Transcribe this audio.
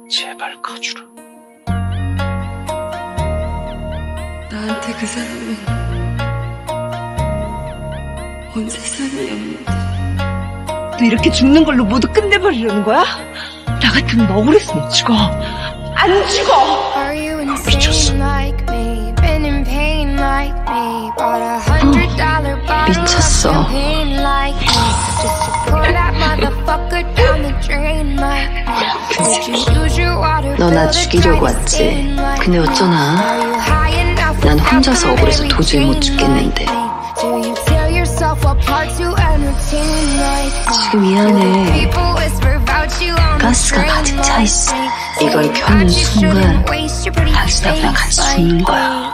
제발 가주라. 나한테 그 사람은 온 세상이었는데. 너 이렇게 죽는 걸로 모두 끝내버리려는 거야? 나 같으면 억울했으면 죽어. 안 죽어! 미쳤어. 미쳤어. 너 나 죽이려고 왔지. 근데 어쩌나 난 혼자서 억울해서 도저히 못 죽겠는데. 지금 이 안에 가스가 가득 차있어. 이걸 켜는 순간 다시 나랑 같이 죽는 거야.